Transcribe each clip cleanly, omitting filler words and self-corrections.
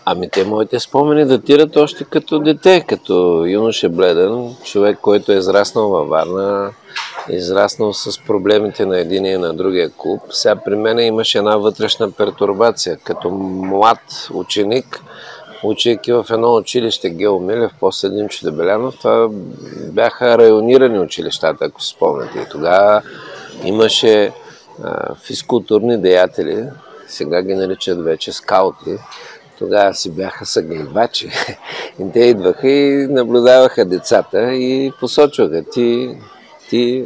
Ами те моите спомени датират още като дете, като юноше бледен, човек, който е израснал във Варна, израснал с проблемите на единия и на другия клуб. Сега при мен имаше една вътрешна пертурбация. Като млад ученик, учейки в едно училище Гео Милев, после Димчо Дебелянов, това бяха районирани училищата, ако си спомняте. И тогава имаше физкултурни деятели, сега ги наричат вече скаути. Тогава си бяха съгребачи. И те идваха и наблюдаваха децата и посочваха ти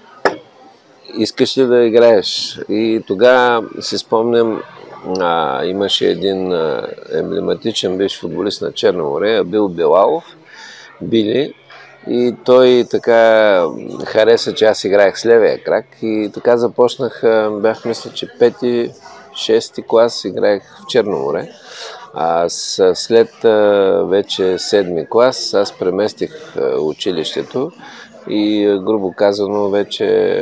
искаш ли да играеш. И тогава си спомням, имаше един емблематичен бивш футболист на Черно море, Абил Билалов, Били, и той така хареса, че аз играех с левия крак и така започнах, бях мисля, че 5-6 клас играех в Черно море. След вече 7-ми клас аз преместих училището и грубо казано вече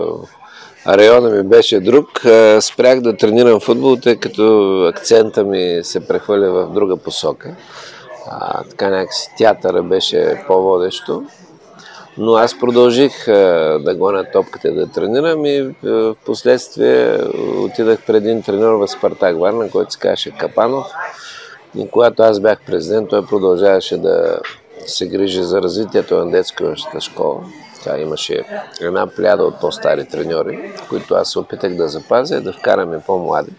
района ми беше друг. Спрях да тренирам футбол, тъй като акцента ми се прехвърля в друга посока. Така някакси театъра беше по-водещо. Но аз продължих да гоня топката да тренирам и в последствие отидах пред един треньор в Спартак Варна, който се казваше Капанов. И когато аз бях президент, той продължаваше да се грижи за развитието на детско-юношеската школа. Тя имаше една плеяда от по-стари треньори, които аз се опитах да запазя, да вкараме по-млади.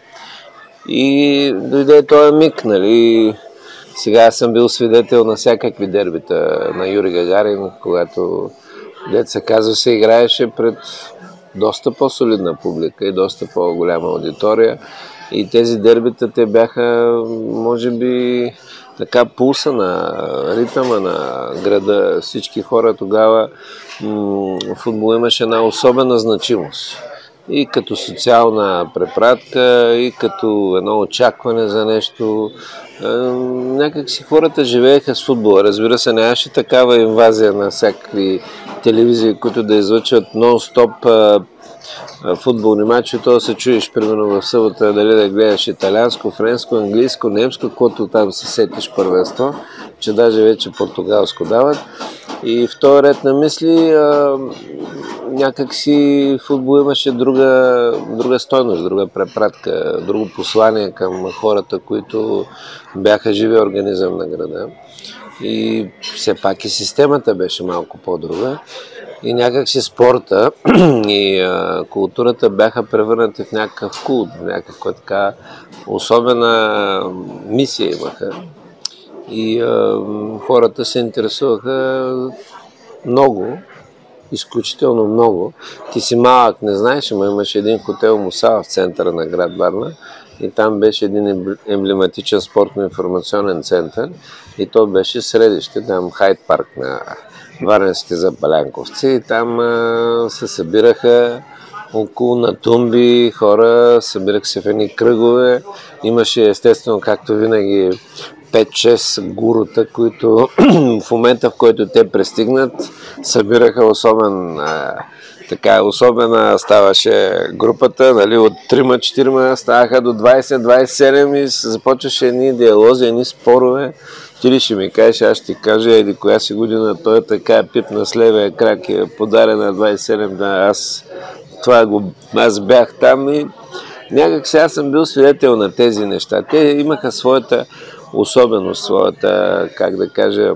И дойде този миг, нали. Сега аз съм бил свидетел на всякакви дербита на Юрий Гагарин, когато деца казва се играеше пред доста по-солидна публика и доста по-голяма аудитория. И тези дербита те бяха, може би, така пулса на ритъма на града. Всички хора тогава футбол имаше една особена значимост. И като социална препратка, и като едно очакване за нещо. Някак си хората живееха с футбола. Разбира се, нямаше такава инвазия на всякакви телевизии, които да излъчват нон-стоп футболни матчи. То да се чуеш, примерно в събота, дали да гледаш италианско, френско, английско, немско, каквото там се сетиш първенство, че даже вече португалско дават. И в този ред на мисли някакси футбол имаше друга стойност, друга препратка, друго послание към хората, които бяха живи организъм на града. И все пак и системата беше малко по-друга. И някакси спорта и културата бяха превърнати в някакъв култ, някаква така особена мисия имаха. И хората се интересуваха много, изключително много. Ти си малък, не знаеш, но имаше един хотел Мусала в центъра на град Варна и там беше един емблематичен спортно-информационен център и то беше средище, там Хайд парк на варненските запалянковци и там се събираха около на тумби хора, събираха се в едни кръгове. Имаше естествено, както винаги, 5-6 гурута, които в момента, в който те пристигнат, събираха особена ставаше групата, нали, от 3-4 ставаха до 20-27 и започваше едни диалози, едни спорове. Ти ли ще ми кажеш, аз ще ти кажа, еди коя си година той е така пипна с левия крак е подарен на 27, аз бях там и някак сега съм бил свидетел на тези неща. Те имаха своята особеност, своята, как да кажа,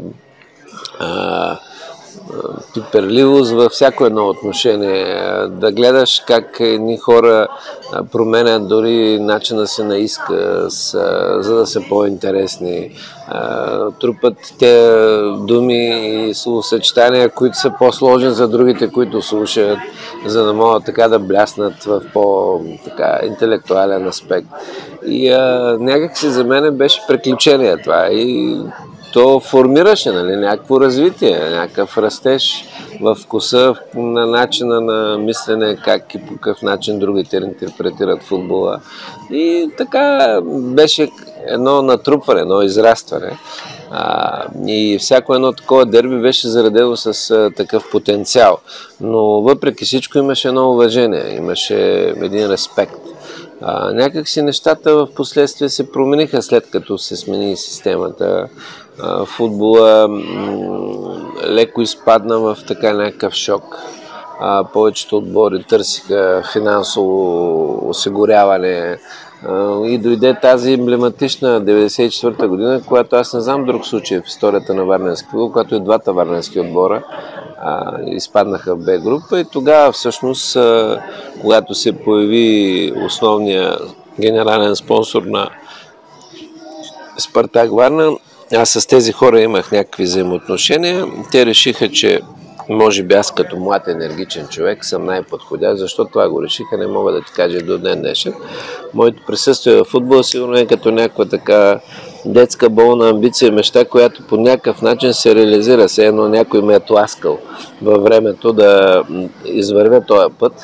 пиперливост във всяко едно отношение. Да гледаш как едни хора променят дори начина си на изказ, за да са по-интересни. Трупат те думи и словосъчетания, които са по-сложни за другите, които слушат, за да могат така да бляснат в по-интелектуален аспект. И някак си за мен беше приключение това. И то формираше, нали, някакво развитие, някакъв растеж в вкуса, на начина на мислене, как и по какъв начин другите интерпретират футбола. И така беше едно натрупване, едно израстване. И всяко едно такова дерби беше заредено с такъв потенциал. Но въпреки всичко имаше едно уважение, имаше един респект. Някак си нещата в последствие се промениха, след като се смени системата. Футбола леко изпадна в така някакъв шок. Повечето отбори търсиха финансово осигуряване и дойде тази емблематична 1994 година, когато аз не знам друг случай в историята на варненски футбол, когато и двата варненски отбора изпаднаха в Б група, и тогава всъщност, когато се появи основния генерален спонсор на Спартак Варна, аз с тези хора имах някакви взаимоотношения. Те решиха, че може би аз като млад енергичен човек съм най-подходящ. Защо това го решиха, не мога да ти кажа до ден днешен. Моето присъствие в футбола сигурно е като някаква така детска болна амбиция и мечта, която по някакъв начин се реализира. Все едно някой ме е тласкал във времето да извървя този път.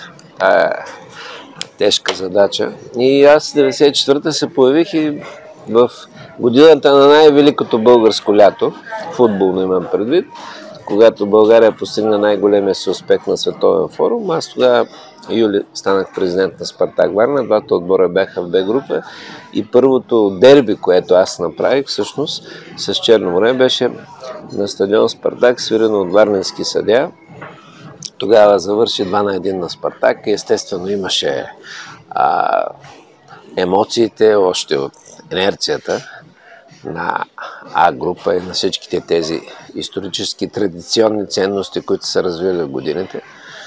Тежка задача. И аз 1994-та се появих и в годината на най-великото българско лято, футболно имам предвид, когато България постигна най-големия си успех на световен форум. Аз тогава, юли, станах президент на Спартак Варна, двата отбора бяха в Б група и първото дерби, което аз направих всъщност с Черно море, беше на стадион Спартак, свирено от варненски съдия. Тогава завърши 2-1 на Спартак и естествено имаше емоциите още от инерцията на А група и на всичките тези исторически традиционни ценности, които са развили в годините.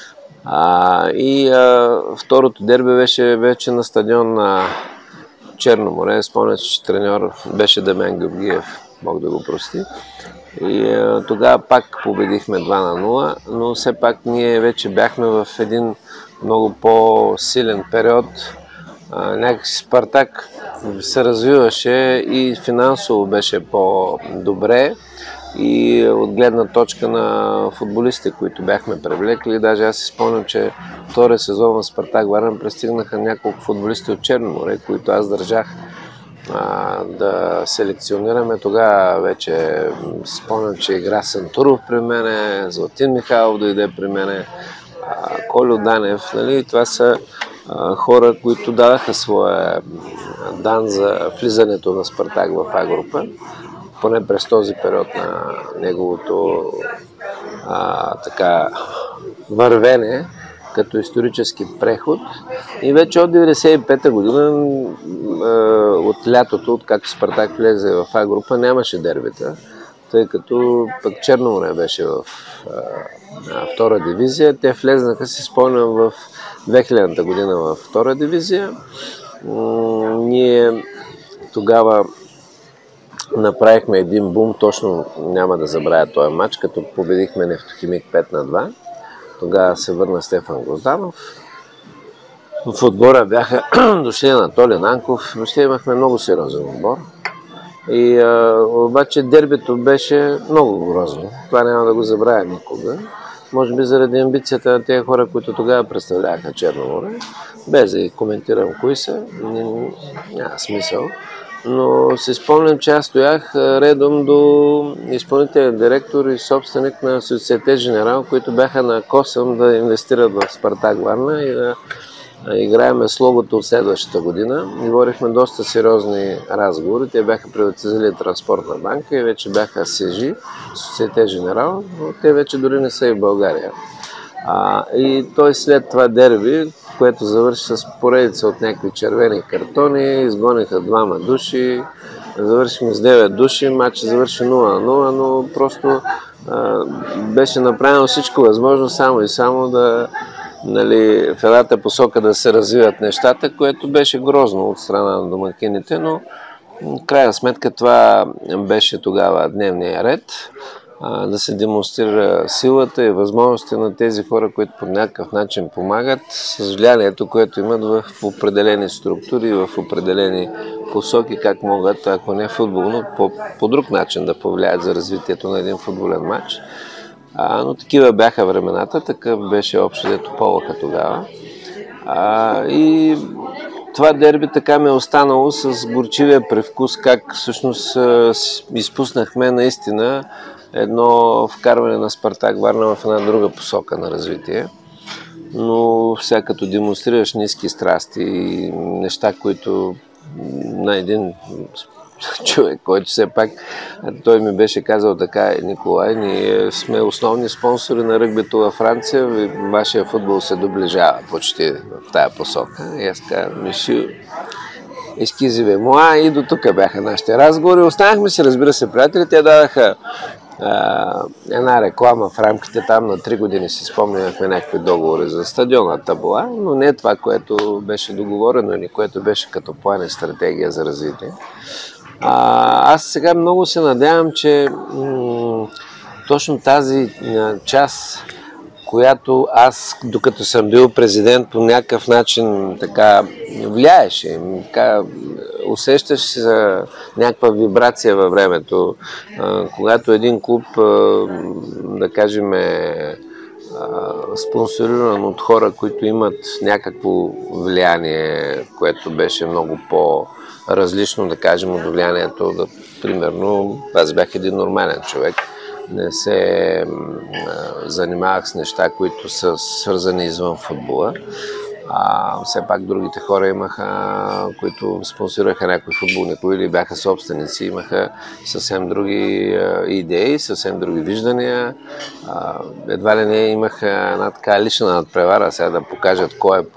Второто дерби беше вече на стадион на Черно море. Спомням, че треньор беше Дамян Георгиев, Бог да го прости. И тогава пак победихме 2-0, но все пак ние вече бяхме в един много по-силен период. Някакси Спартак се развиваше и финансово беше по-добре, и от гледна точка на футболистите, които бяхме привлекли. Даже аз си спомням, че втория сезон в Спартак Варна пристигнаха няколко футболисти от Черно море, които аз държах да селекционираме. Тогава вече спомням, че игра Сантуров при мене, Златин Михайлов дойде при мене, Колю Данев. Нали? Това са хора, които дадаха своя дан за влизането на Спартак в А група, поне през този период на неговото вървене като исторически преход. И вече от 1995 година, от лятото, откакто Спартак влезе в А група, нямаше дербита, тъй като пък Черно море беше в втора дивизия. Те влезнаха, си спомням, в 2000-та година във втора дивизия. Ние тогава направихме един бум, точно няма да забравя този матч, като победихме Нефтохимик 5-2. Тогава се върна Стефан Грозданов. В отбора бяха дошли Анатолий Нанков. Въобще имахме много сериозен отбор. И обаче дербито беше много грозно. Това няма да го забравя никога. Може би заради амбицията на тези хора, които тогава представляваха Черно море. Без да коментирам кои са, няма смисъл. Но си спомням, че аз стоях редом до изпълнителен директор и собственик на Société Générale, които бяха на косъм да инвестират в Спартак Варна и да играеме с логото от следващата година. И водихме доста сериозни разговори. Те бяха приватизирали Транспортна банка и вече бяха СЖ, Société Générale, но те вече дори не са и в България. И той след това дерби, което завърши с поредица от някакви червени картони, изгониха 2 души, завършихме с 9 души, матчът завърши 0-0, но просто беше направено всичко възможно само и само да, нали, в едната посока да се развиват нещата, което беше грозно от страна на домакините, но в крайна сметка това беше тогава дневния ред. Да се демонстрира силата и възможности на тези хора, които по някакъв начин помагат, с влиянието, което имат в определени структури, в определени посоки, как могат, ако не футболно, по друг начин да повлияят за развитието на един футболен матч. Но такива бяха времената, такъв беше общо дето полаха тогава. И това дерби така ми е останало с горчивия привкус, как всъщност изпуснахме наистина едно вкарване на Спартак Варна в една друга посока на развитие. но сега като демонстрираш ниски страсти и неща, които на един човек, който все пак, той ми беше казал така: Николай, ние сме основни спонсори на ръгбито във Франция, вашия футбол се доближава почти в тая посока. И аз казвам: Миши, ескизиве моа, и до тук бяха нашите разговори. Останахме си, разбира се, приятели, те дадаха една реклама в рамките там на 3 години, си спомняхме някакви договори за стадиона Табоа, но не това, което беше договорено или което беше като план и стратегия за развитие. Аз сега много се надявам, че точно тази част, която аз, докато съм бил президент, по някакъв начин така влияеше, така, усещаш се за някаква вибрация във времето. Когато един клуб, да кажем, спонсориран от хора, които имат някакво влияние, което беше много по-различно, да кажем, от влиянието, примерно, аз бях един нормален човек, не се занимавах с неща, които са свързани извън футбола. Все пак другите хора имаха, които спонсорираха някои футболни клуби или бяха собственици, имаха съвсем други идеи, съвсем други виждания. Едва ли не имаха една така лична надпревара, сега да покажат кой е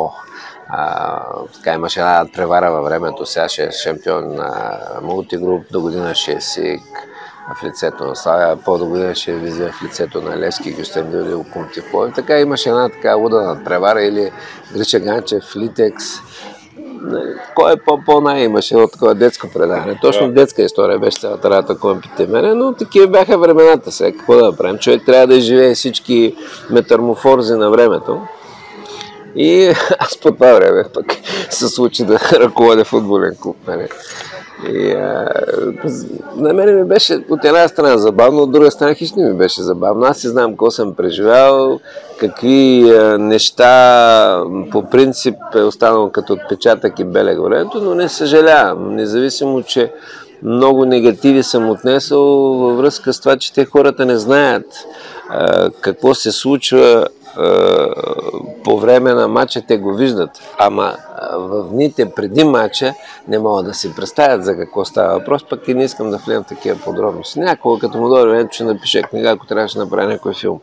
така имаше една надпревара във времето, сега ще е шампион на мултигруп, до година ще е СИК в лицето на Славя, по-до година ще визия в лицето на Левски, Гюстендил или Локомотив Пловдив. Така имаше една така луда надпревара, или Гриша Ганчев, Литекс. Кой е по-най имаше от такова детско предаване. Точно детска история беше цялата работа, компите мене, но такива бяха времената сега. Какво да правим? Човек трябва да изживее всички метаморфози на времето. И аз по това време пък се случи да ръководя футболен клуб. И на мен ми беше от една страна забавно, от друга страна хищ не ми беше забавно. Аз си знам какво съм преживял, какви неща по принцип е останало като отпечатък и белег времето, но не съжалявам, независимо, че много негативи съм отнесъл във връзка с това, че те хората не знаят какво се случва по време на матча, те го виждат, ама в дните преди матча не могат да си представят за какво става въпрос, пък и не искам да влизам в такива подробности. Някога, като му дойде времето, ще напише книга, ако трябваше да направя някой филм.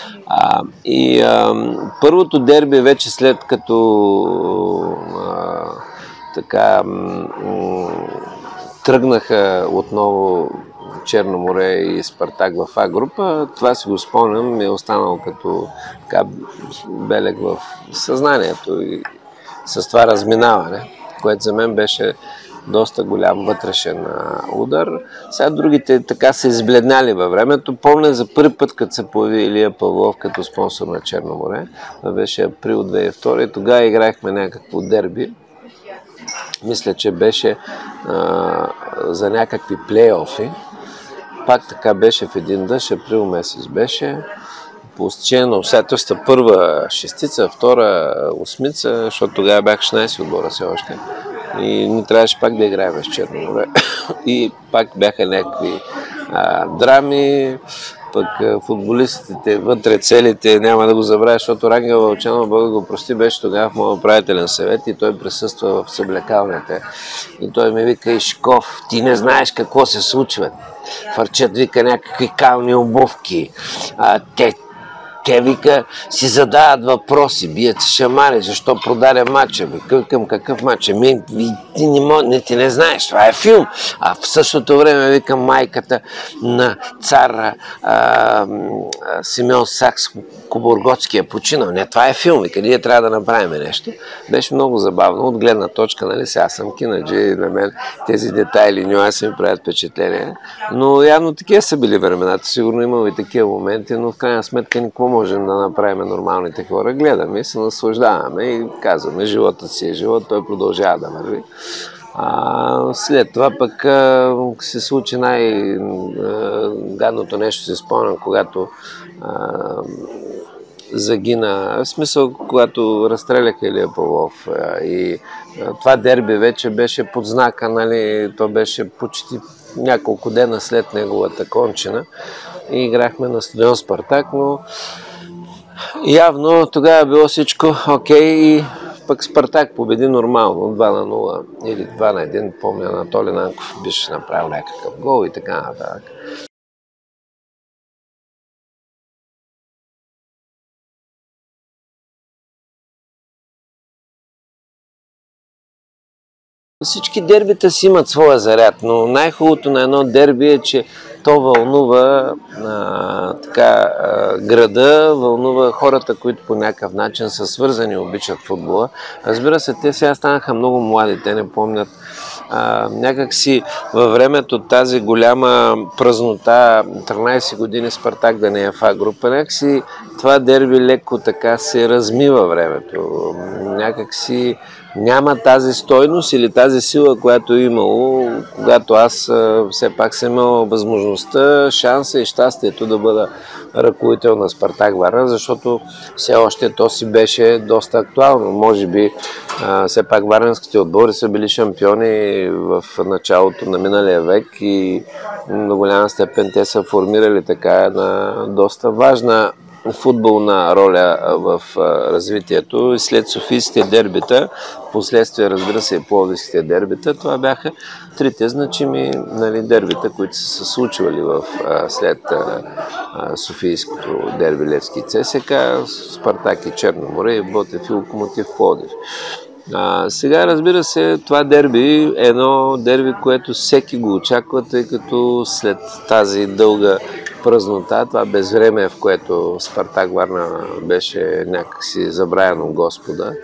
Първото дерби вече след като така тръгнаха отново Черно море и Спартак в А група, това си го спомням, ми е останало като така белег в съзнанието и с това разминаване, което за мен беше доста голям вътрешен удар. Сега другите така са избледняли във времето. Помня за първи път, като се появи Илия Павлов като спонсор на Черно море, това беше април 2002 и тогава играхме някакво дерби. Мисля, че беше за някакви плейофи. Пак така беше в един дъжд, април месец беше. По стечение на обстоятелства, първа шестица, втора осмица, защото тогава бях 16 отбора все още. И ни трябваше пак да играем с Черно море. И пак бяха някакви драми, пък футболистите вътре целите, няма да го забравя, защото Рангел Вълчанов, Бог да го прости, беше тогава в моят управителен съвет и той присъства в съблекалните. И той ми вика: Ишков, ти не знаеш какво се случва. Фърчат, вика, някакви кални обувки. Те, вика, си задават въпроси, бият шамари, защо продаде матча, към какъв матч? Ти не знаеш, това е филм. А в същото време, вика, майката на цар Симеон Сакс Кобурготски е починал. Не, това е филм, вика, ние трябва да направим нещо. Беше много забавно, от гледна точка, нали, сега съм кинаджи и на мен тези детайли, нюанси ми правят впечатление. Но явно такива са били времената, сигурно имало и такива моменти, но в крайна сметка никво можем да направим нормалните хора. Гледаме и се наслаждаваме и казваме: животът си е живот, той продължава да върви. След това пък се случи най-гадното нещо, се спомням, когато загина, в смисъл, когато разстреляха Илия Павлов. И това дерби вече беше под знака, нали, то беше почти няколко дена след неговата кончина. И играхме на стадион Спартак, но Явно тогава е било всичко окей и пък Спартак победи нормално 2-0 или 2-1. Помня, Анатолий Нанков беше направил някакъв гол и така нататък. Всички дербита си имат своя заряд, но най-хубавото на едно дерби е, че то вълнува града, вълнува хората, които по някакъв начин са свързани и обичат футбола. Разбира се, те сега станаха много млади, те не помнят някак си във времето тази голяма празнота, 13 години Спартак да не е в А група, някак си това дерби леко така се размива времето. Някак си няма тази стойност или тази сила, която е имало, когато аз все пак съм имал възможността, шанса и щастието да бъда ръководител на Спартак Варна, защото все още то си беше доста актуално. Може би все пак варненските отбори са били шампиони в началото на миналия век и до голяма степен те са формирали така една доста важна футболна роля в развитието. След софийските дербита, последствие, разбира се, и пловдивските дербита, това бяха трите значими дербита, които са се случвали след софийското дерби Левски и ЦСК, Спартак и Черно море, и Ботев и Локомотив Пловдив. Сега, разбира се, това дерби е едно дерби, което всеки го очаква, тъй като след тази дълга празнота, това безвремие, в което Спартак Варна беше някакси забравено Господа,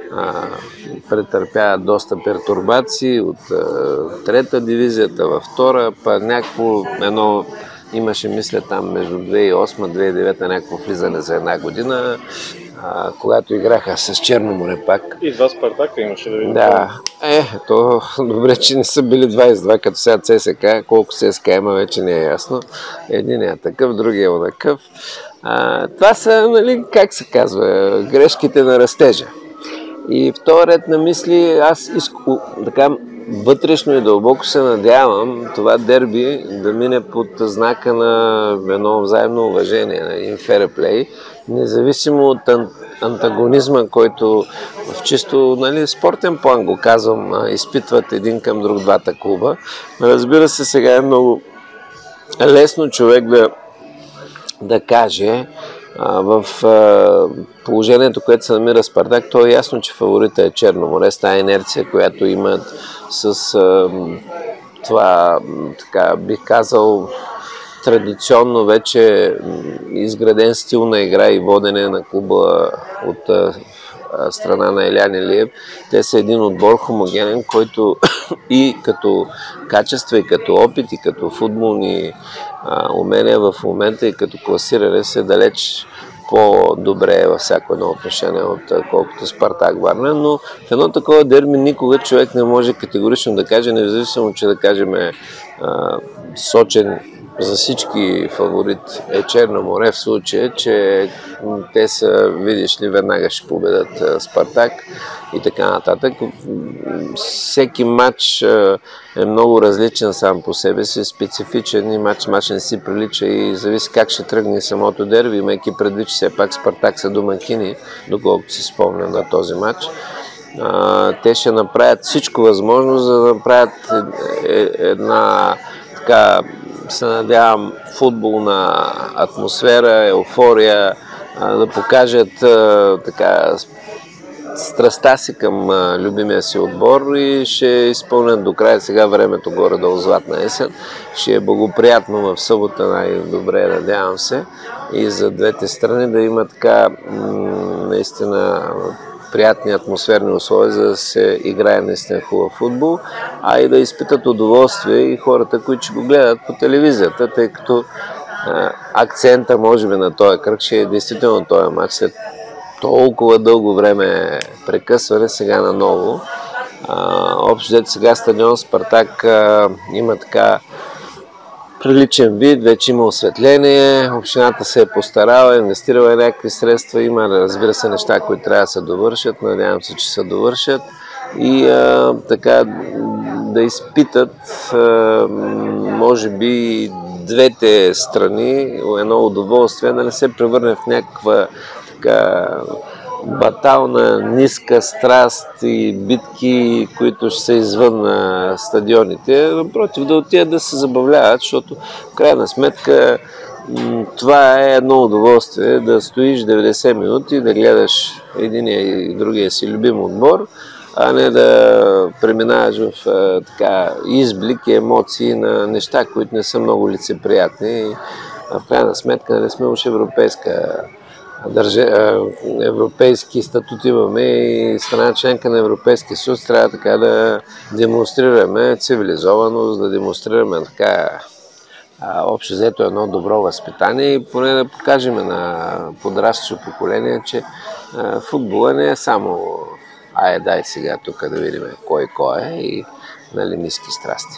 претърпя доста пертурбации от трета дивизията във втора, па някакво имаше, мисля, там между 2008-2009 някакво влизане за една година, когато играха с Черно море пак. И два Спартака имаше да видим. Да, то добре, че не са били 22, като сега ЦСК, колко ЦСК има вече не е ясно. Единият такъв, другия онакъв. Това са, как се казва, грешките на растежа. И в този ред на мисли аз така вътрешно и дълбоко се надявам това дерби да мине под знака на едно взаимно уважение, на един фейрплей, независимо от антагонизма, който в чисто спортен план го казвам, изпитват един към друг двата клуба. Разбира се, сега е много лесно човек да каже в положението, което се намира Спартак, то е ясно, че фаворита е Черно море, с тази инерция, която имат с това, така бих казал, традиционно вече изграден стил на игра и водене на клуба от страна на Елян Илиев. Те са един отбор хомогенен, който и като качество, и като опит, и като футболни умения в момента, и като класиране се далеч по-добре във всяко едно отношение, колкото Спартак Варна, но в едно такова дерби никога човек не може категорично да каже, независимо, че да кажем сочен за всички фаворит е Черно море, в случая, че те са, видиш ли, веднага ще победат Спартак и така нататък. Всеки матч е много различен сам по себе си, специфичен и матч не си прилича и зависи как ще тръгне самото дерби, имайки предвид, че все пак Спартак са домакини, доколкото си спомням на този матч. Те ще направят всичко възможно, за да направят една така, се надявам, футболна атмосфера, еуфория, да покажат така страстта си към любимия си отбор и ще изпълнят до края. Сега времето горе-долу златна есен. Ще е благоприятно в събота, най-добре, надявам се, и за двете страни да има така наистина приятни атмосферни условия, за да се играе наистина хубав футбол, а и да изпитат удоволствие и хората, които ще го гледат по телевизията, тъй като акцента, може би, на този кръг ще е действително този матч след толкова дълго време прекъсване, сега наново. Общо взето сега стадион Спартак има така приличен вид, вече има осветление, общината се е постарала, инвестирала някакви средства, има, разбира се, неща, които трябва да се довършат, надявам се, че се довършат и така да изпитат, може би, двете страни едно удоволствие, да не се превърне в някаква така батална, ниска страст и битки, които ще са извън на стадионите. Напротив, да отидат да се забавляват, защото в крайна сметка това е едно удоволствие, да стоиш 90 минути, да гледаш единия и другия си любим отбор, а не да преминаваш в така изблики, емоции на неща, които не са много лицеприятни. В крайна сметка не сме уж европейски статут имаме и страна членка на Европейския съюз, трябва така да демонстрираме цивилизованост, да демонстрираме така общо взето едно добро възпитание и поне да покажем на подрастващо поколение, че футбола не е само дай сега тук да видим кой е и ниски страсти.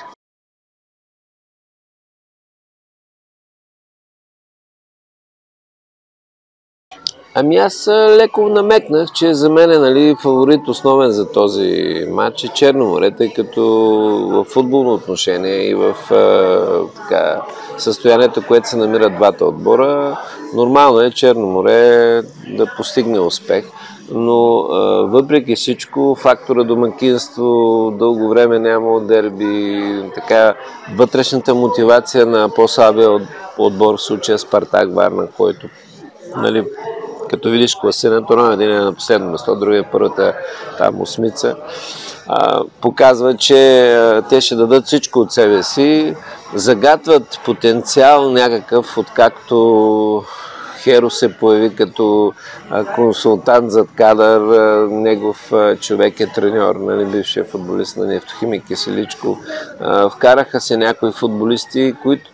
Аз леко намекнах, че за мен фаворит основен за този матч е Черно море, тъй като в футболно отношение и в състоянието, което се намират двата отбора, нормално е Черно море да постигне успех. Но въпреки всичко, фактора домакинство, дълго време няма дерби, вътрешната мотивация на по-слабия отбор, в случая Спартак Варна, който като видиш класирането, на един е на последно место, другия е първата осмица, показва, че те ще дадат всичко от себе си, загатват потенциал някакъв, откакто Херо се появи като консултант зад кадър, негов човек е треньор, бившия футболист на Нефтохимик Киселичко. Вкараха се някои футболисти, които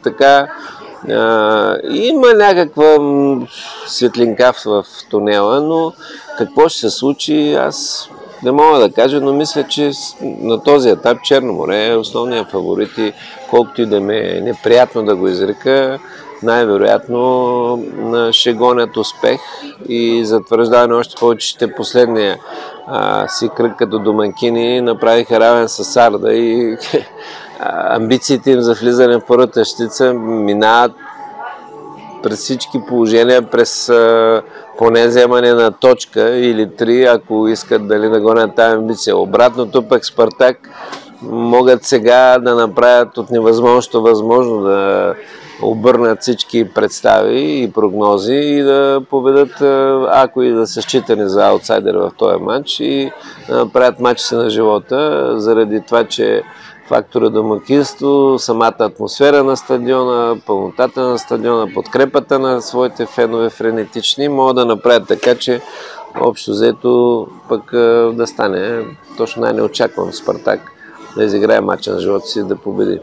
има някаква светлинка в тунела, но какво ще се случи, аз не мога да кажа, но мисля, че на този етап Черно море е основният фаворит и колкото и да ми е неприятно да го изрека, най-вероятно ще гонят успех и затвърждаване още повече, че последния си кръг като домакини направиха равен с Сарда и амбициите им за влизане в първата щица минават през всички положения, през поне вземане на точка или 3, ако искат да гонят тази амбиция. Обратното пък Спартак могат сега да направят от невъзможното възможно, да обърнат всички представи и прогнози и да победат, ако и да са считани за аутсайдер в този матч и да направят матчите на живота, заради това, че фактора домакинство, самата атмосфера на стадиона, пълнотата на стадиона, подкрепата на своите фенове френетични, могат да направят така, че общо взето пък да стане точно най-неочакван Спартак да изиграе матча на живота си и да победи.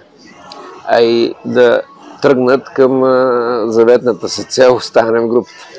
А и да тръгнат към заветната си цел, оставане в групата.